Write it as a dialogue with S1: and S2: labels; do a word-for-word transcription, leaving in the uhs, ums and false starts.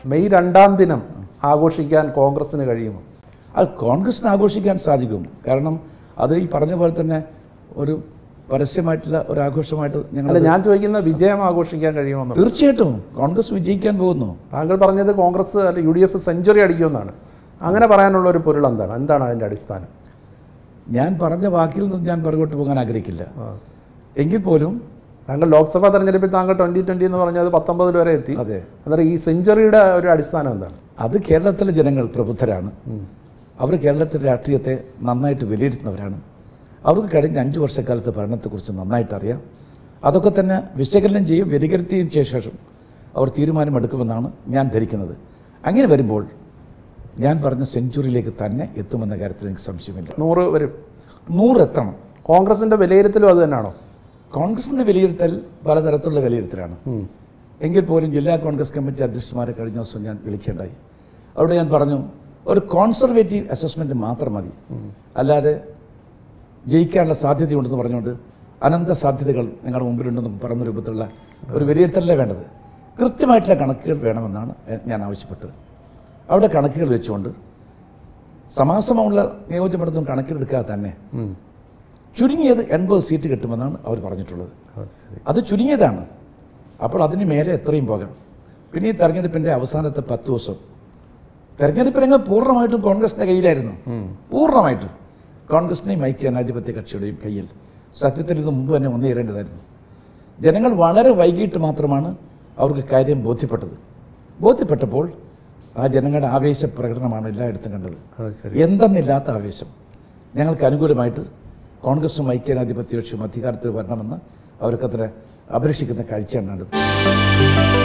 S1: May രണ്ടാം ദിനം ആഘോഷിക്കാൻ കോൺഗ്രസിന് കഴിയുമോ?
S2: അത് കോൺഗ്രസിന് ആഘോഷിക്കാൻ സാധിക്കും. കാരണം അത് ഈ പറഞ്ഞ പോലെ തന്നെ ഒരു പരസ്യമായിട്ടുള്ള ഒരു ആഘോഷമായിട്ട് ഞങ്ങൾ
S1: ഞാൻ ചോദിക്കുന്ന വിജയം ആഘോഷിക്കാൻ കഴിയുമോ?
S2: തീർച്ചയായിട്ടും കോൺഗ്രസ് വിജയിക്കാൻ പോകുന്നു.
S1: താങ്കൾ പറഞ്ഞത് കോൺഗ്രസ് അല്ലെ യു ഡി എഫ് സെഞ്ചുറി അടിക്കുമെന്നാണ്. അങ്ങനെ പറയാനുള്ള ഒരു പൊരുൾ എന്താണ് എന്താണ് അതിൻ്റെ അടിസ്ഥാനം?
S2: ഞാൻ പറഞ്ഞ വാക്കിൽ നിന്ന് ഞാൻ പുറകോട്ട് പോകാൻ ആഗ്രഹിക്കില്ല. എങ്കിൽ പോലും
S1: താങ്കൾ ലോക്സഭാ തെരഞ്ഞെടുപ്പിൽ താങ്കൾ ട്വന്റി ട്വന്റി എന്ന് പറഞ്ഞത് പത്തൊമ്പതിൽ വരെ എത്തി.
S2: അതെ.
S1: അന്നേരം ഈ സെഞ്ചുറിയുടെ ഒരു അടിസ്ഥാനം എന്താണ്?
S2: അത് കേരളത്തിലെ ജനങ്ങൾ പ്രബുദ്ധരാണ്. അവർ കേരളത്തിലെ രാഷ്ട്രീയത്തെ നന്നായിട്ട് വിലയിരുത്തുന്നവരാണ്. അവർക്ക് കഴിഞ്ഞ അഞ്ച് വർഷക്കാലത്തെ ഭരണത്തെക്കുറിച്ച് നന്നായിട്ട് അറിയാം. അതൊക്കെ തന്നെ വിശകലനം ചെയ്യും വിലയിരുത്തിയതിനു ശേഷം അവർ തീരുമാനമെടുക്കുമെന്നാണ് ഞാൻ ധരിക്കുന്നത്. അങ്ങനെ വരുമ്പോൾ ഞാൻ പറഞ്ഞ സെഞ്ചുറിയിലേക്ക് തന്നെ എത്തുമെന്ന കാര്യത്തിൽ എനിക്ക് സംശയമില്ല.
S1: നൂറ് വരും,
S2: നൂറെത്തണം.
S1: കോൺഗ്രസിൻ്റെ വിലയിരുത്തലും അത് തന്നെയാണോ?
S2: കോൺഗ്രസിൻ്റെ വിലയിരുത്തൽ പലതരത്തിലുള്ള വിലയിരുത്തലാണ്. എങ്കിൽ പോലും ജില്ലാ കോൺഗ്രസ് കമ്മിറ്റി അധ്യക്ഷന്മാരെ കഴിഞ്ഞ ദിവസം ഞാൻ വിളിക്കേണ്ടായി. അവിടെ ഞാൻ പറഞ്ഞു, ഒരു കോൺസർവേറ്റീവ് അസസ്മെൻറ്റ് മാത്രം മതി, അല്ലാതെ ജയിക്കാനുള്ള സാധ്യതയുണ്ടെന്ന് പറഞ്ഞുകൊണ്ട് അനന്ത സാധ്യതകൾ നിങ്ങളുടെ മുമ്പിലുണ്ടെന്ന് പറഞ്ഞ രൂപത്തിലുള്ള ഒരു വിലയിരുത്തലല്ലേ വേണ്ടത്. കൃത്യമായിട്ടുള്ള കണക്കുകൾ വേണമെന്നാണ് ഞാൻ ആവശ്യപ്പെട്ടത്. അവിടെ കണക്കുകൾ വെച്ചുകൊണ്ട് സമാസമുള്ള നിയോജകമണ്ഡലം കണക്കിലെടുക്കാതെ തന്നെ ചുരുങ്ങിയത് എൺപത് സീറ്റ് കിട്ടുമെന്നാണ് അവർ പറഞ്ഞിട്ടുള്ളത്. അത് ചുരുങ്ങിയതാണ്. അപ്പോൾ അതിന് മേലെ എത്രയും പോകാം. പിന്നെ ഈ തെരഞ്ഞെടുപ്പിൻ്റെ അവസാനത്തെ പത്ത് ദിവസം തെരഞ്ഞെടുപ്പിനങ്ങൾ പൂർണ്ണമായിട്ടും കോൺഗ്രസിൻ്റെ കയ്യിലായിരുന്നു. പൂർണ്ണമായിട്ടും കോൺഗ്രസിൻ്റെയും ഐക്യ ജനാധിപത്യ കക്ഷിയുടെയും കയ്യിൽ. സത്യത്തിൽ ഇത് മുമ്പ് തന്നെ വന്നു ചേരേണ്ടതായിരുന്നു. ജനങ്ങൾ വളരെ വൈകിട്ട് മാത്രമാണ് അവർക്ക് കാര്യം ബോധ്യപ്പെട്ടത്. ബോധ്യപ്പെട്ടപ്പോൾ ആ ജനങ്ങളുടെ ആവേശ പ്രകടനമാണ് എല്ലായിടത്തും കണ്ടത്. എന്തെന്നില്ലാത്ത ആവേശം. ഞങ്ങൾക്ക് അനുകൂലമായിട്ട് കോൺഗ്രസും ഐക്യജനാധിപത്യ കക്ഷിയും അധികാരത്തിൽ വരണമെന്ന് അവർക്കത്ര അഭിലഷിക്കുന്ന കാഴ്ചയാണ് കണ്ടത്.